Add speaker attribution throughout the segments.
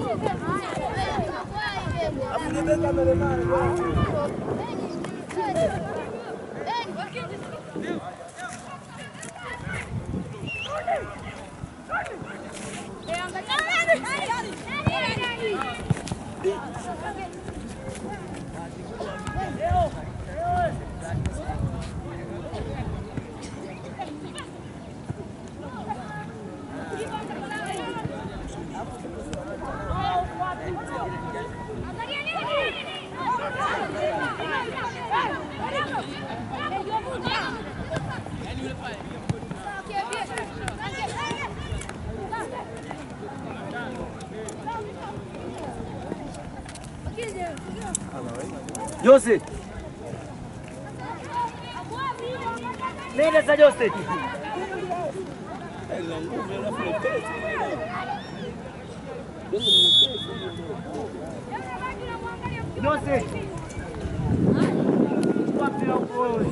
Speaker 1: Jose. Nenda za Jose. Jose. Wapi la uko?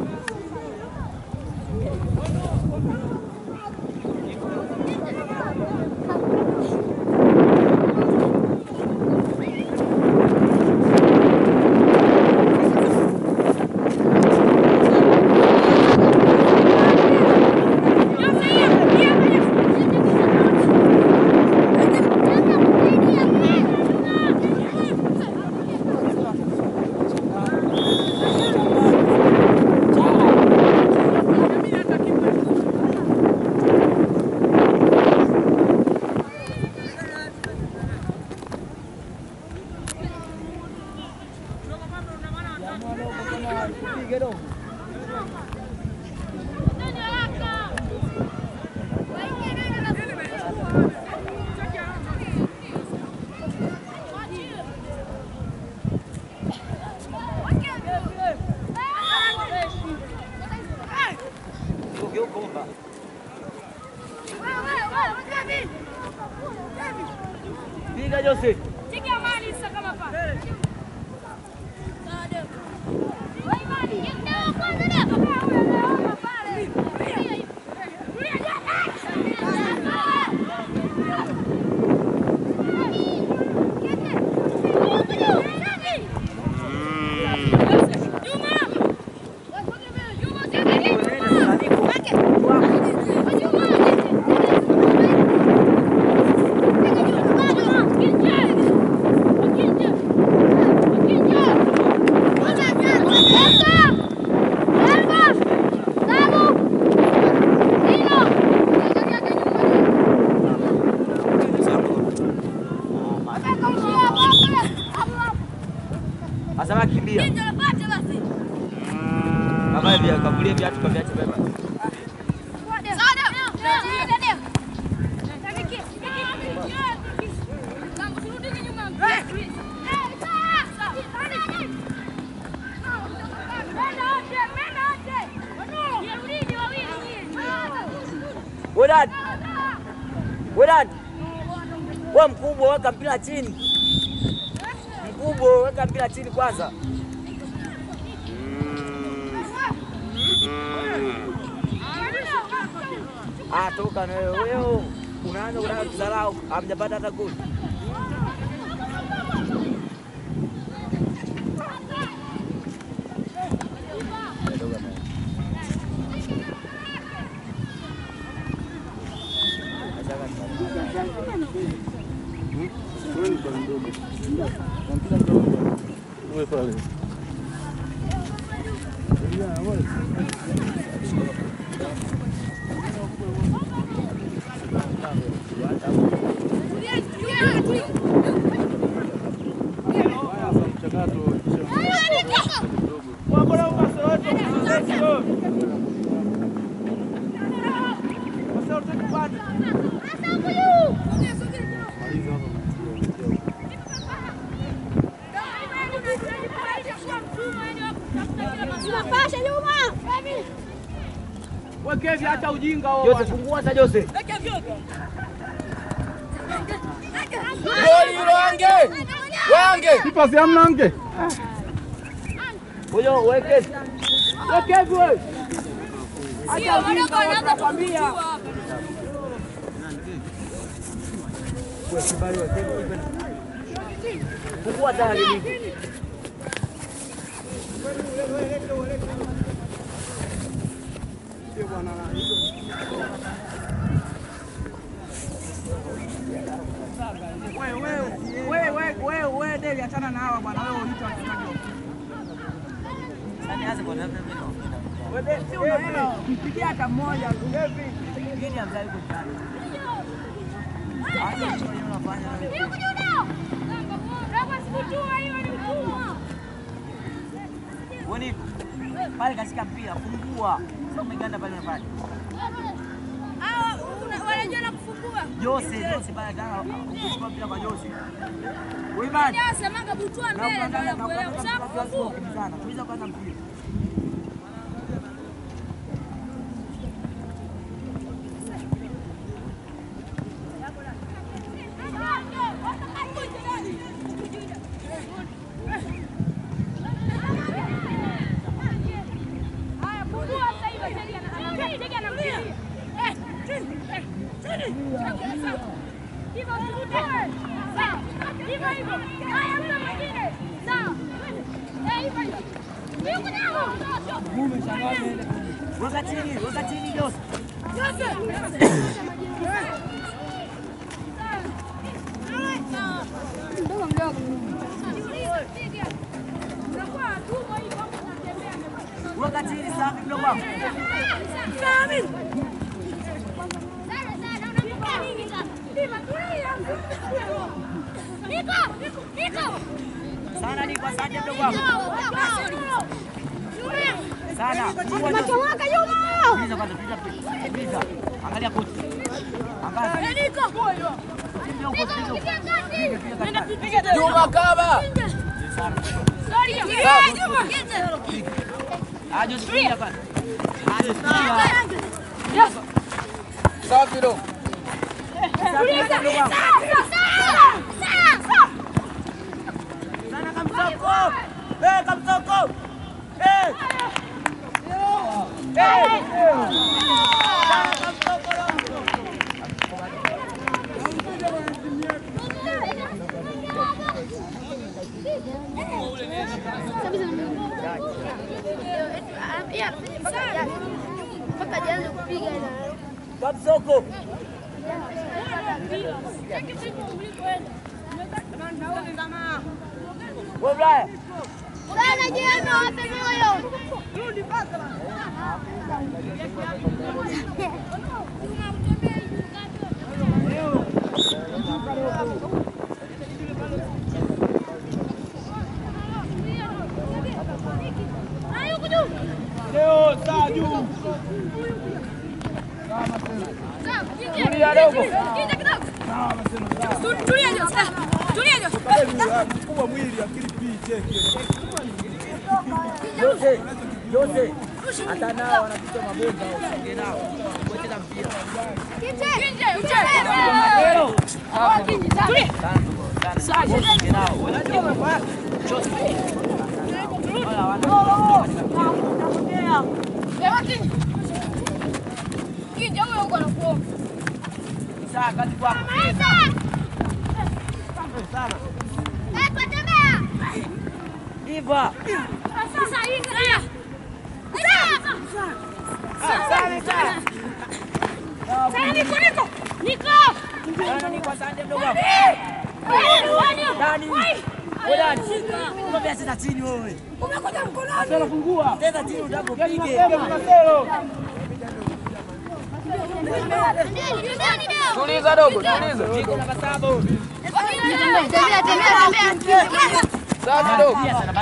Speaker 1: Piga Jose.
Speaker 2: Tiga mali sasa kama pale. Wewe mali, ndio kwanza leo. Pale.
Speaker 1: Asama kimbia. Kama hivi akavulia viatu kwa viatu baba. Wedan. Wewe mkubwa weka mpira chini. Mkubwa weka mpira chini kwanza. Toka na wewe. Unaanza kudharau, hamjapata hata goli.
Speaker 3: Uwe pale.
Speaker 4: Wekevi hata ujinga wao.
Speaker 1: Jose fungua sasa Jose.
Speaker 4: Goli wange. Wange.
Speaker 3: Pasi hamna ange.
Speaker 1: Huyo weke.
Speaker 4: Wekevi wewe. Hata ujinga wao nakwambia.
Speaker 1: Fungua tayari.
Speaker 4: Wewe Deli achana na hawa bwana, wewe unaitwa wachezaji.
Speaker 1: Sasa anza kwa nani mimi?
Speaker 4: Wewe si unaelewa, mpigie hata mmoja tu.
Speaker 1: Gani ambaye yuko ndani? Aje chini unafanya. Woni pale katika mpira fungua. Sasa umeganda pale unafanya.
Speaker 2: Wanajua na kufungua.
Speaker 1: Jose pale tena ukifungua mpira kwa Jose. Wewe bana.
Speaker 2: Sasa manga butua mbele ndio kuelewa.
Speaker 1: Ushakufunga. Tuliza kwanza mpira. Weka chini Jose. Weka chini safi mdogo wangu. Sana ni kwa saja mdogo wangu. Sana.
Speaker 2: Machomoka Juma.
Speaker 1: Biza kwanza, biza. Angalia kocha. Angalia.
Speaker 4: Juma kaba.
Speaker 1: Aje tulia bana.
Speaker 4: Safi ndo.
Speaker 1: Sana kamsoko. Kamsoko. Kamsoko. Wewe
Speaker 2: Sana jiano wape moyo.
Speaker 4: Leo saa juu. Tulia dogo. Mkubwa mwili akili piche.
Speaker 1: Jose. Hata nao wanapiga mabonga usonge nao. Wote na mpira. Iba.
Speaker 4: Tuliza dogo, tuliza. Safi dogo.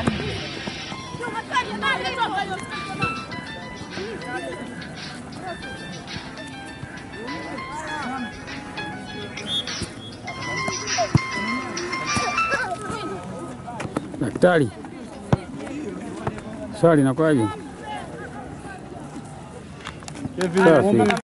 Speaker 3: Daktari, swali nakwaje? Safi.